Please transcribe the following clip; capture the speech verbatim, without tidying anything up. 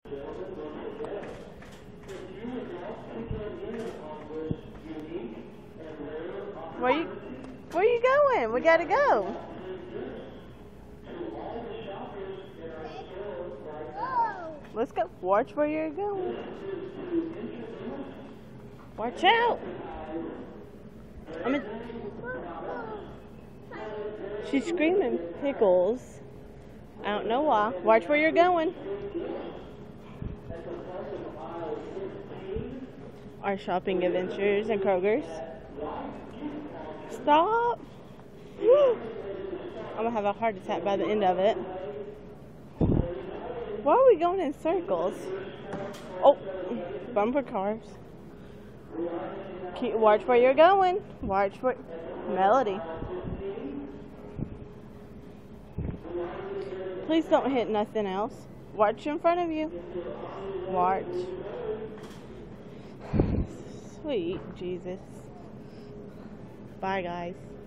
Where you, where you going? We gotta go. Let's go. Watch where you're going. Watch out. I'm in. She's screaming pickles. I don't know why. Watch where you're going. Our shopping adventures and Kroger's. Stop. I'm gonna have a heart attack by the end of it. Why are we going in circles? Oh, bumper cars. Keep, watch where you're going. Watch where... Melody. Please don't hit nothing else. Watch in front of you. Watch. Sweet Jesus. Bye, guys.